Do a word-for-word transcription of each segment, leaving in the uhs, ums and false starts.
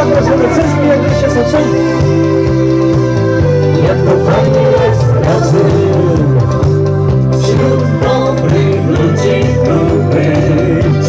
zapraszamy wszystkich, jak się są. Jak to fajnie jest razem wśród dobrych ludzi tu być.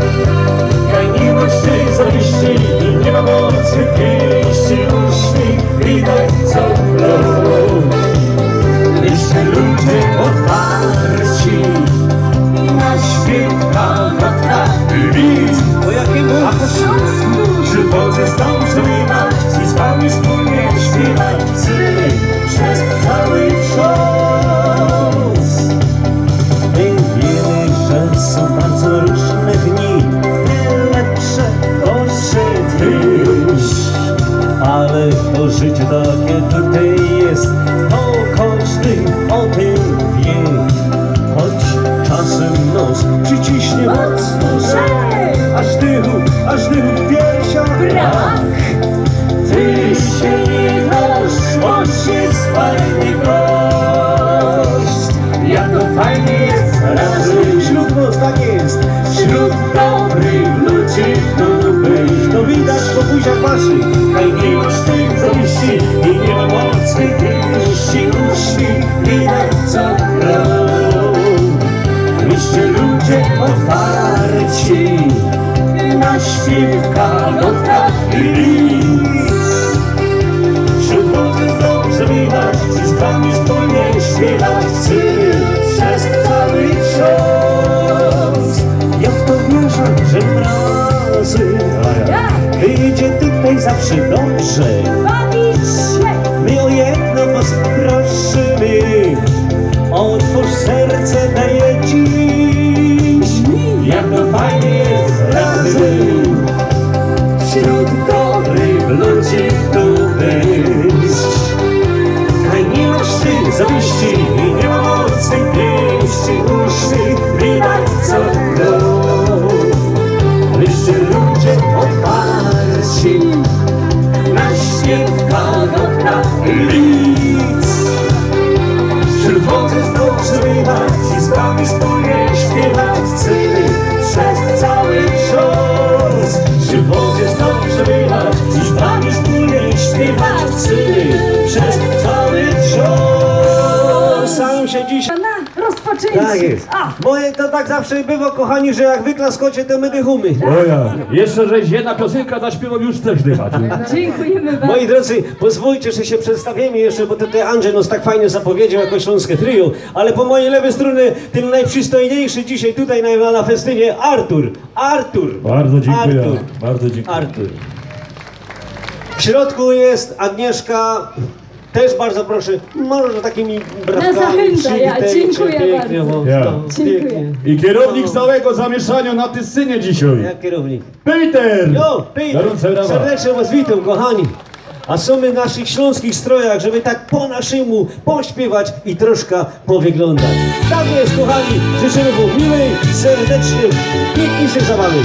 Kaj miłości zawiści i nie ma mocy pięści. Uśmiech widać co plon. Jeszcze ludzie otwarci na śpiewka, notka i widz. O jakim a po środku czy Boże zdążywać i z wami wspólnie śpiewać psy przez cały czas. My wiemy, że są bardzo różne dni, lepsze, gorsze dni, ale to życie takie tutaj jest, to każdy o tym wie. Choć czasem nos przyciśnie mocno, że aż dychu, aż dychu w piersiach brak. Ty się nie dasz, choć jest fajny gość. Jak to fajnie jest razem wśród nas, tak jest, wśród dobrych ludzi tu być. To widać po buziach waszych, kaj nie masz tych zawiści i nie ma mocy pięści. Uśmiech widać co plon. Wyście ludzie otwarci na śpiewka, notka i nic. Wśród ludzi dobrze widać i z wami wspólnie śpiewać psy przez cały czas. Ja w to wierzę, że razem wyjdzie tutaj zawsze dobrze. My o jedno was prosimy, otwórz serce, daję dziś. Jak to fajnie jest razem wśród dobrych ludzi tu być. Kaj nie masz ty zawiści i nie ma mocy pięści. Uśmiech widać co plon. Wyście ludzie otwarci na śpiewka, notka i nic. Wśród wody dobrze widać i z wami wspólnie śpiewać psy przez cały czas. Wśród wody dobrze widać i z wami wspólnie śpiewać psy przez cały czas. Sam się dzisiaj... Rozpoczęcie. Tak jest. A. Moje to tak zawsze bywa, kochani, że jak wyklaskocie, to my dychumy. O ja, jeszcze żeś jedna piosenka zaśpiewał, już też dychać. Dziękujemy bardzo. Moi drodzy, pozwólcie, że się przedstawimy jeszcze, bo tutaj Andrzej nas tak fajnie zapowiedział jako śląskie trio, ale po mojej lewej stronie ten najprzystojniejszy dzisiaj tutaj na, na festynie Artur. Artur. Bardzo dziękuję. Artur. Bardzo dziękuję. Artur. W środku jest Agnieszka. Też bardzo proszę, może takimi brawkami. Na zachętę, ja przywitajcie dziękuję pięknie, bardzo. bo- Ja. no, Dziękuję. pięknie. I kierownik całego zamieszania na tej scenie dzisiaj. Jak kierownik? Peter! Jo, Peter, Gorące brawa. serdecznie was witam, kochani. A są my w naszych śląskich strojach, żeby tak po naszemu pośpiewać i troszkę powyglądać. Tak jest, kochani, życzymy wam miłej, serdecznie, pięknej zabawy.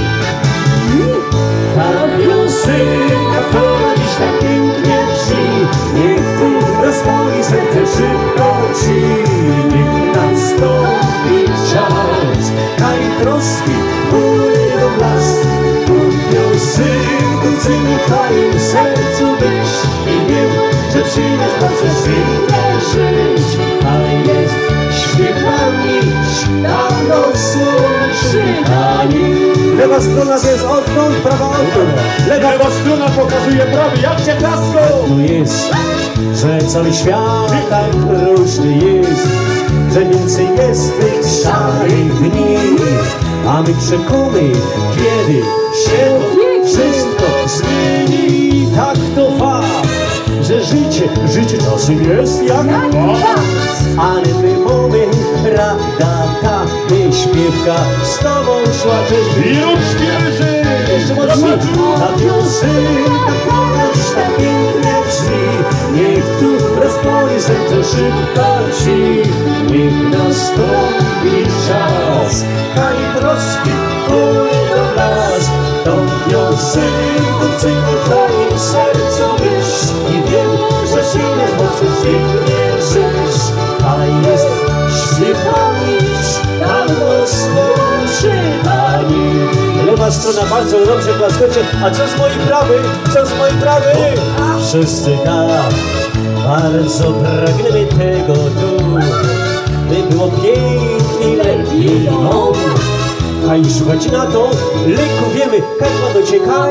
Ta piosenka, która dziś tak pięknie brzmi, niech tu rozpali serce szybko ci. Niech nastąpi czas, kaj troski pójdą w las. Tu piosenką cyni w twoim sercu być i wiem, że przyjdziesz bardzo świetnie żyć. A jest świetna nić, tam noc łączy ani. Lewa strona to jest odtąd, prawa odtąd. Lewa, Lewa strona pokazuje prawy, jak się klasko! to jest, że cały świat tak różny jest, że więcej jest tych szarych dni, a my czekamy, kiedy się to wszystko zmieni. Tak to fakt, że życie, życie czasem jest jak fakt, ale my moment, rada ta, by śpiewka z tobą szła też. I ruczki leży! Jeszcze mocniej. Ta piosenka, która dziś tak pięknie brzmi, niech tu rozpali serce szybko ci. Niech nastąpi czas, kaj troski pójdą w las. Tą piosenką cynu w twoim sercu być i wiem, że przyjdziesz, bo chcesz pięknie żyć. A jest świetna nić, tam noc łączy ani. Lewa strona bardzo dobrze klaskocie. A co z mojej prawej? Co z mojej prawej? Wszyscy tak bardzo pragniemy tego tu, by było pięknie lepiej nam. A i słuchajcie na to, lekko wiemy, jak ma docieka.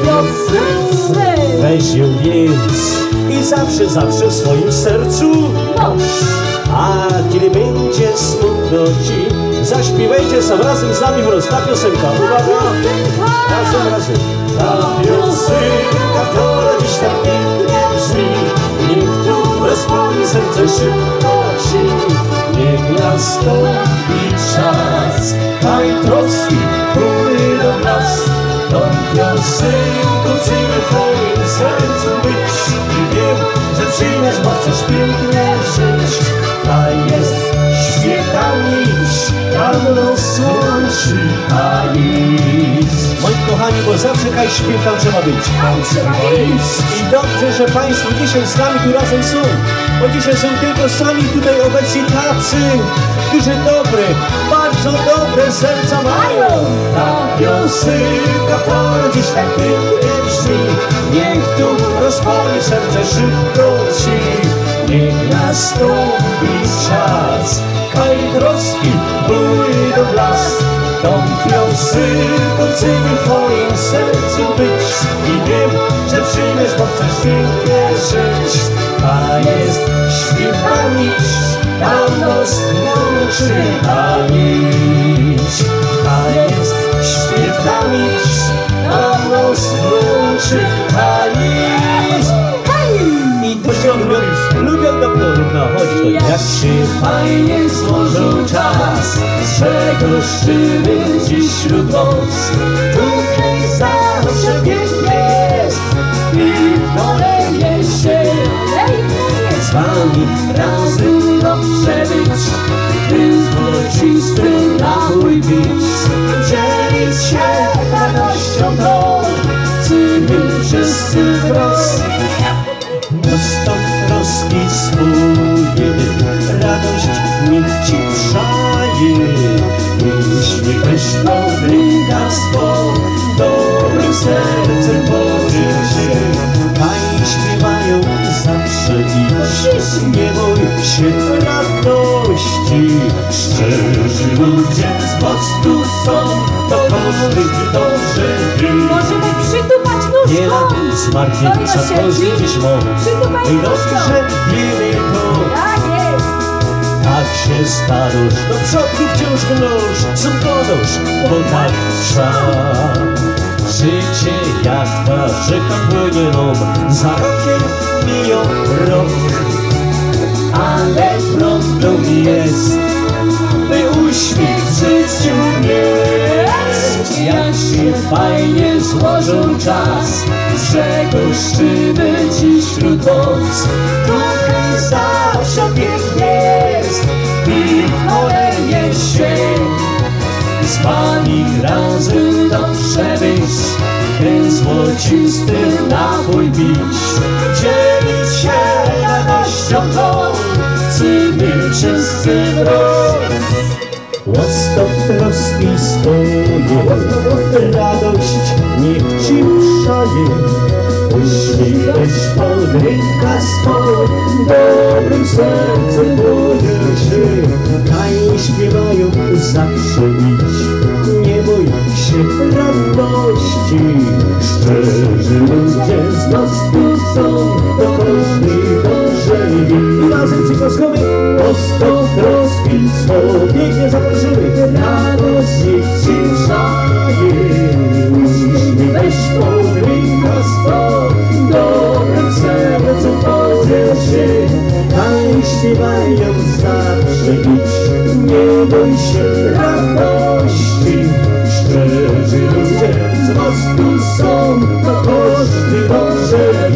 Weź ją więc i zawsze, zawsze w swoim sercu. A kiedy będzie smutno ci, zaśpiewajcie sam razem z nami wraz. Ta piosenka, uwaga! Razem, razem. Ta piosenka, która dziś tak pięknie brzmi, niech tu rozpali serce szybko ci. Niech nastąpi czas, kaj troski pójdą nas. Tą piosenką chcemy w twoim sercu być. I wiem, że przyjmiesz, bo chcesz pięknie żyć. Ta jest świetna nić, tam rozłączy ta nic. Moi kochani, bo zawsze kaj śpiew tam trzeba być. Tam trzeba iść. I dobrze, że państwo dzisiaj z nami tu razem są. Bo dzisiaj są tylko sami tutaj obecni tacy, którzy dobre, bardzo dobre serca mają. Ta piosenka, która dziś tak pięknie brzmi, niech tu rozpali serce szybko ci. Niech nastąpi czas, kaj troski pójdą w las. Tą piosenką chcemy w twoim sercu być. I wiem, że przyjmiesz, bo chcesz pięknie żyć. Ta jest świetna nić, tam nos łączy ta nić. Ta jest świetna nić, tam nos łączy ta nić. I to się lubią, lubią doktorów, no chodź to. Jak się fajnie złożył czas, z czego szczyny dziś wśród noc. Tutaj zawsze pięknie jest i w kolejnie się z wami razem dobrze być, gdy złocisty napój pić, dzielić się radością tą, chcemy wszyscy wraz. Prosto troski swoje, radość niech ci przaje. Jeśli weź dobryka swą, dobrym sercem podziel się. Kaj śpiewają zawsze iść, nie bój się radości. Szczerzy ludzie z mostu są, to każdy dobrze wie. Możemy przytupać nóżką. Nie lat zmartwienia dziś moc. I dobrze wiemy to. Tak jest. Tak się starosz, do przodku wciąż gnosz, są podąż, bo tak trzeba. Życie jak ta rzeka płynie nam, za rokiem miją rok. Ale prawdą jest, by uśmiech w życiu mieć. Jak się fajnie złożył czas, z czego szczyny dziś wśród noc. Tutaj zawsze pięknie jest i w kolejnie się z wami razem dobrze być, ten złocisty napój pić, dzielić się radością tą, chcemy wszyscy wraz. Łaskaw troski swoje, radość niech ci przaje. Uśmiech weź pod ręka swą, dobrym sercem podziel się. Kaj śpiewają zawsze idź, nie bój się radości. Szczerzy ludzie z mostu są, to każdy dobrze wie. I razem cyklaskowy prosto troski swą, pięknie zaproszymy. Radość niech ci przaje. Uśmiech weź pod ręka swą, dobrym sercem podziel się. Kaj śpiewają zawsze idź, nie bój się radości. Szczerzy ludzie z mostu są, to każdy dobrze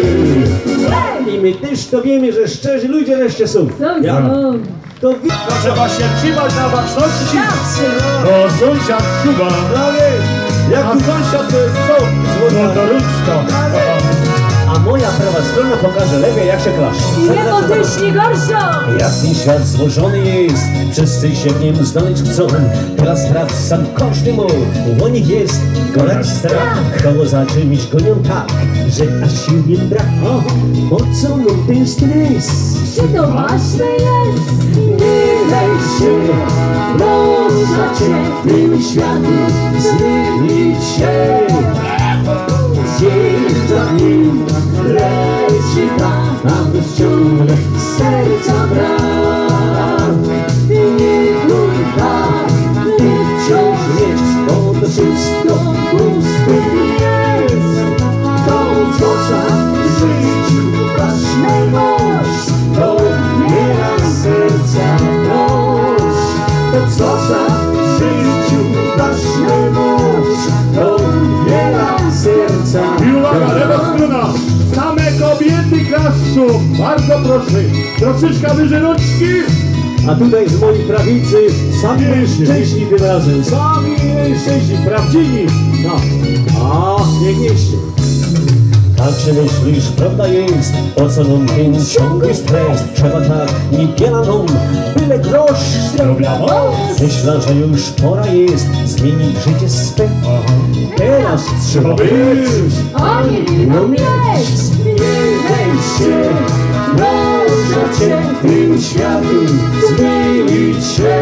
wie. I my też to wiemy, że szczerzy ludzie wreszcie są. Są, Ja. są. To wi- Trzeba się trzymać na baczności, Zawsze. bo sąsiad czuwa. Prawie, jak A tu sąsiad to jest co? Złotoruczka. a moja prawa strona pokaże lewej, jak się klasz. Jego też nie gorsza. Jak ten świat złożony jest, wszyscy się w nim znaleźć chcą. Teraz wracam każdy mu, u nich jest golek strach. Koło za czymś gonią tak, że aż sił nie brak. O, po co mu ten stres? Czy to ważne jest? Nie daj się, można cię w tym światu zmienić się. Dzień za dniem leci tak, aby ciągle serca brak. Nie bój tak, ty wciąż wiesz, bo to wszystko pusty jest. To co za w życiu ważne masz, to nie ma serca noś. To co za w życiu ważne masz, to nie ma serca. I uwaga, lewa strona! Same kobiety klaszczą! Bardzo proszę! Troszeczkę wyżej rączki! A tutaj z mojej prawicy sami mężczyźni tym razem. Sami mężczyźni, prawdziwi. No, a pięknieście. Tak się myślisz, prawda jest, po co nam ten ciągły stres? Trzeba tak niebielaną, byle grosz zdrowia moc. Myślę, że już pora jest zmienić życie swe. Teraz trzeba być, A nie winno mieć. nie daj się, proszę cię w tym światu zmienić się.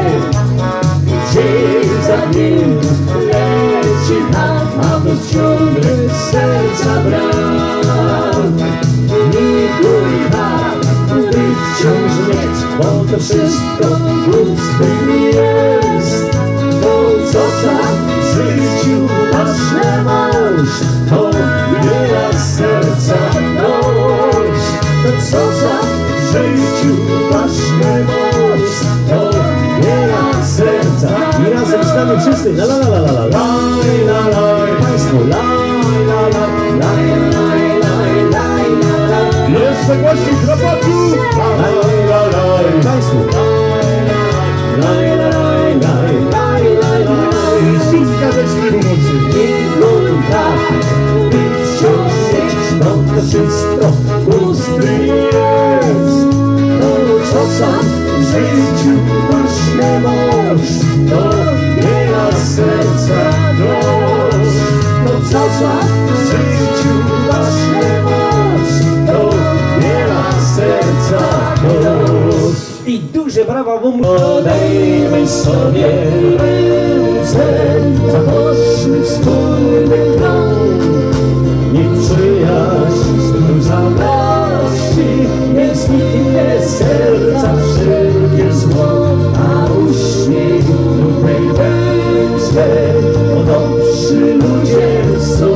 Dzień za dniem leci tak, a to ciągle serca brak. Nie bój tak, by wciąż mieć, bo to wszystko pustym jest. To co tak w życiu ważne masz, to nie ma serca noś. To co tak w życiu ważne masz, to nie ma serca. I razem z nami wszyscy la la la la la la la la la. Państwo la la la la la la la. Jeszcze głośniej chłopaku! La la la. Państwo la la la la la. I szóstka ze śpiewu mocy! Nie bój tak, by wciąż mieć, bo to wszystko pusty jest. To co sam w życiu ważne masz, to nie ma serca noś. To co sam w życiu ważne masz, to nie ma serca noś. I duże brawa mu podejmy sobie ręce, zachodźmy wspólny krąg. Niech przyjaźń tu zaprości, niech zniknie serca wszelkie zło, a uśmiech tutaj będzie, bo dobrzy ludzie są.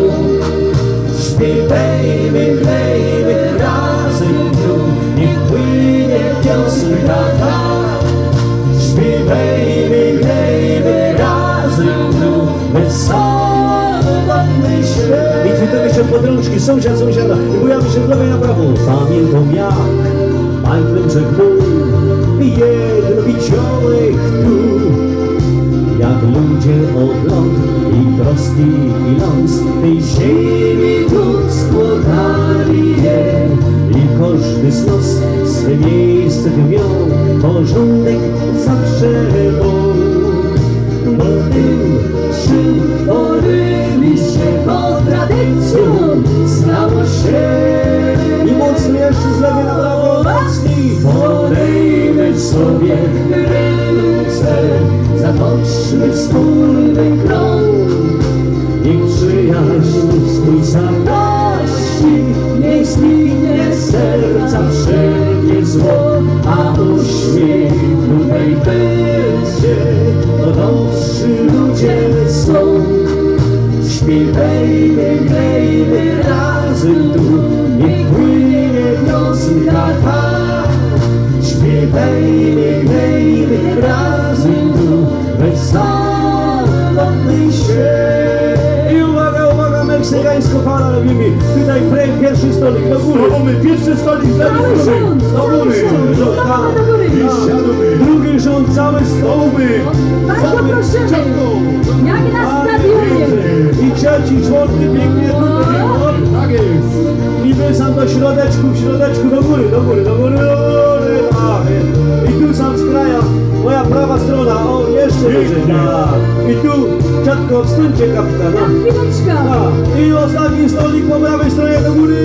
Śpiewajmy, grajmy razem tu, niech płynie piosenka ta. Śpiewajmy, grajmy razem tu, wesoło bawmy się. I chwytamy się pod rączki, sąsiad sąsiada, i bujamy się w lewej na prawo. Pamiętam jak Michael rzekł i jeden wiciołek tu. Jak ludzie od ląd i troski i ląs tej ziemi tu składali je. I każdy z nas swe miejsce tu miał, porządek zawsze był. Bo tym, czym poryli się pod tradycją, stało się. I mocno jeszcze z lewej na prawo, mocniej. Podejmy sobie ręce, zatoczmy wspólny krąg. Niech przyjaźń swój zaprości, niech zniknie serca wszelkie zło, a uśmiech tutaj będzie, bo dobrzy ludzie są. Śpiewajmy, grajmy razem tu, niech płynie piosenka ta. Śpiewajmy, grajmy razem tu, wesoło bawmy się. I uwaga, uwaga, meksykańsko fala robimy. Tutaj play, pierwszy stolik do góry. Stołomy, pierwszy stolik z lewej Cały strony! rząd, Do cały góry! rząd, Do- stawamy do góry. I siadamy! Drugi rząd, cały stolik. Stołomy! Bardzo prosimy, jak na stadionie. I trzeci, czwarty, pięknie tutaj. Tak jest! I my sam środeczku, do góry, do góry, do góry, do góry. Tak. I tu sam z kraja, moja prawa strona, o, jeszcze wyżej. Tak. I tu, ciatko, odstępcie kapitana. Chwileczka. Tak. I ostatni stolik po prawej stronie do góry.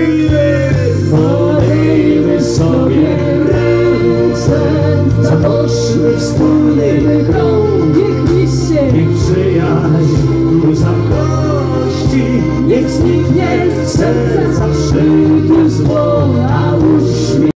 Podejmy sobie ręce, zatoczmy wspólny krąg. Niech bliższe. Niech przyjaźń ku zamkości, niech zniknie z serca